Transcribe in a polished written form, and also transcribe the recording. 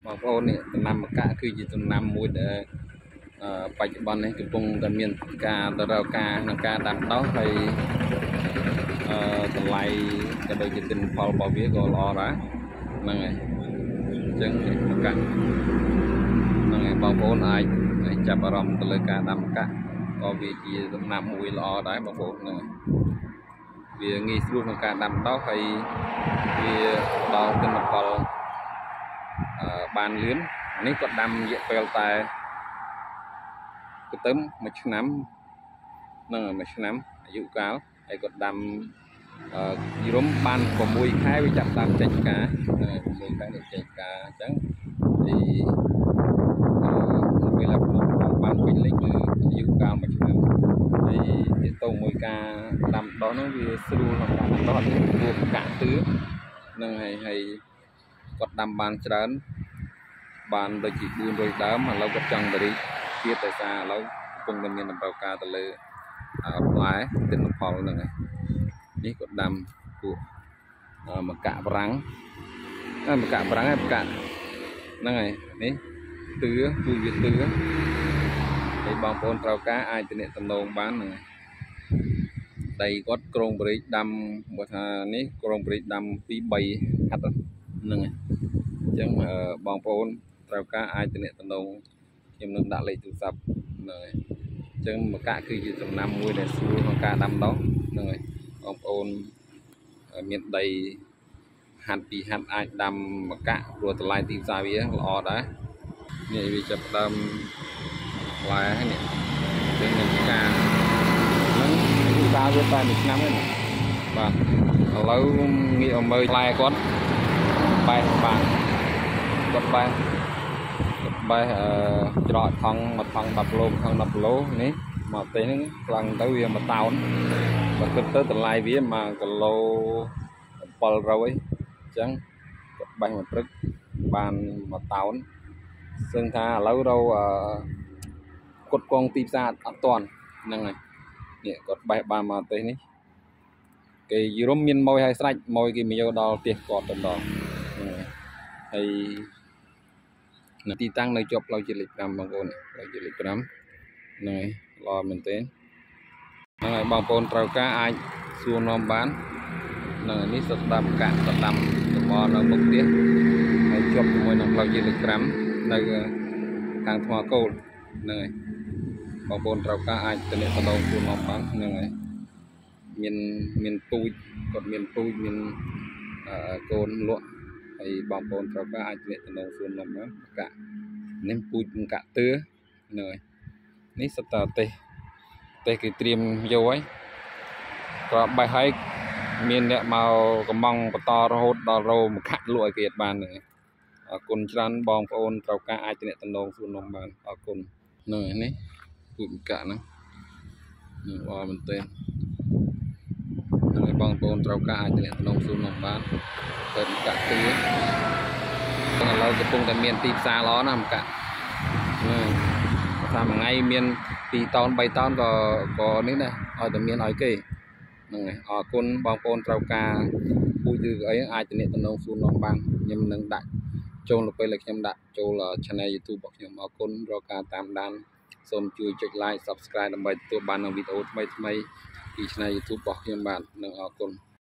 បងប្អូននេះដំណាំម្កាក់គឺជាដំណាំមួយដែលបច្ចុប្បន្ននេះកំពុងតែមានការទៅរកការក្នុងការដាំដុះហើយតម្លៃក៏ដូចជាទិន្នផលរបស់វាក៏ល្អដែរហ្នឹងហើយអញ្ចឹងម្កាក់ហ្នឹងហើយបងប្អូនអាចចាប់អារម្មណ៍ទៅលើការដាំម្កាក់ក៏វាជាដំណាំមួយល្អដែរបងប្អូនហ្នឹងហើយវាងាយស្រួលក្នុងការដាំដុះហើយវាដល់ទិន្នផលបានលឿននេះគាត់ដាំរយៈពេលតែទៅមួយឆ្នាំហ្នឹងមួយឆ្នាំអាយុកាលហើយគាត់ដាំយរំបាន6ខែវាចាប់តាមចេញផ្កា6ខែនេះចេញផ្កាអញ្ចឹងពីពេលបានពេញលេខគឺអាយុកាលមួយឆ្នាំហើយទាក់ទងមួយការដាំដុះនោះវាស្រួលក្នុងការដាំដុះអត់មានព្រោះផ្កាទឿហ្នឹងហើយគាត់ដាំបានច្រើនបានដូចជា400ដើមឥឡូវគាត់ចង់បរិយាទៀតតែសារឥឡូវកំពុងតែមានតម្រូវការទៅលើផ្លែទិន្នផលហ្នឹងហើយនេះគាត់ដាំពួកម្កាក់ប្រាំងម្កាក់ប្រាំងហើយម្កាក់ហ្នឹងហើយនេះទឿគឺវាទឿហើយបងប្អូនត្រូវការអាចទំនាក់ទំនងបានហ្នឹងហើយដៃគាត់ក្រុងបរិយាដាំបើថានេះក្រុងបរិយាដាំពី3ហាត់ហ្នឹងហើយអញ្ចឹងបងប្អូនត្រូវការអាចទំនាក់ទំនងខ្ញុំនឹងដាក់លេខទូរស័ព្ទហ្នឹងហើយអញ្ចឹងម្កាក់គឺជាដំណាំមួយដែលស្រួលក្នុងការដាំដុះហ្នឹងហើយបងប្អូនមានដីហាត់ពីហាត់អាចដាំម្កាក់ព្រោះតម្លៃទីផ្សារវាល្អដែរនេះវាចាប់ផ្ដើមផ្លែហើយនេះអញ្ចឹងនឹងការហ្នឹងទីផ្សារវាតែមួយឆ្នាំហ្នឹងបាទឥឡូវងាកមកមើលផ្លែគាត់បែបបានគាត់បែបច្រកថងមួយថង10គីឡូថង10គីឡូនេះមកទេហ្នឹងខ្លាំងទៅវា1តោនបើគិតទៅតម្លៃវា1គីឡូ700អញ្ចឹងគាត់បេះមួយព្រឹកបាន1តោនซึ่งថាឥឡូវរកគាត់កងទីផ្សារអត់ទាន់ហ្នឹងហើយនេះគាត់បេះបានមកទេនេះគេយរំមានម៉ួយហើយស្រេចម៉ួយគេមកយកដល់ផ្ទះគាត់ទៅដល់ហើយទីតាំងនៅជាប់ផ្លូវជាតិលេខ5បងប្អូនផ្លូវជាតិលេខ5ហ្នឹងហើយល្អមែនទែនហ្នឹងហើយបងប្អូនត្រូវការអាចសួរនាំបានហ្នឹងហើយនេះសុទ្ធដាំកាក់សុទ្ធដាំតំបន់នៅមុខផ្ទះហើយជាប់ជាមួយនឹងផ្លូវជាតិលេខ5នៅខាងថ្មគោលហ្នឹងហើយបងប្អូនត្រូវការអាចទំនាក់ទំនងសួរនាំបានហ្នឹងហើយមានពូជគាត់មានពូជមានកូនលក់ហើយបងប្អូនត្រូវការអាចទំនាក់ទំនងសួរនាំបានកាក់នេះពូជកាក់ទឿហ្នឹងហើយនេះសត្វទេសគេត្រៀមយកហើយក៏បេះហើយមានអ្នកមកកំងបន្តរហូតដល់រោម្ខាក់លក់ឲ្យគេអត់បានហ្នឹងអរគុណច្រើនបងប្អូនត្រូវការអាចទំនាក់ទំនងសួរនាំបានអរគុណហ្នឹងហើយនេះពូចម្កាក់ហ្នឹងល្អមែនទែនហ្នឹងហើយបងប្អូនត្រូវការអាចទំនាក់ទំនងសួរនាំបានទៅម្កាក់ទឿឥឡូវកំពុងតែមានទីផ្សារល្អណាស់ម្កាក់ថាមួយថ្ងៃមាន2តោន3តោនក៏នេះដែរឲ្យតែមានឲ្យគេហ្នឹងហើយអរគុណបងប្អូនត្រូវការពូជឬអីអាចទំនាក់ទំនងសួរនាំបានខ្ញុំនឹងដាក់ចូលទៅពេលខ្ញុំដាក់ចូល Channel YouTube របស់ខ្ញុំអរគុណរកការតាមដានសូមជួយចុច Like Subscribe ដើម្បីទទួលបាននូវវីដេអូថ្មីៗពី Channel YouTube របស់ខ្ញុំបាទនឹងអរគុណ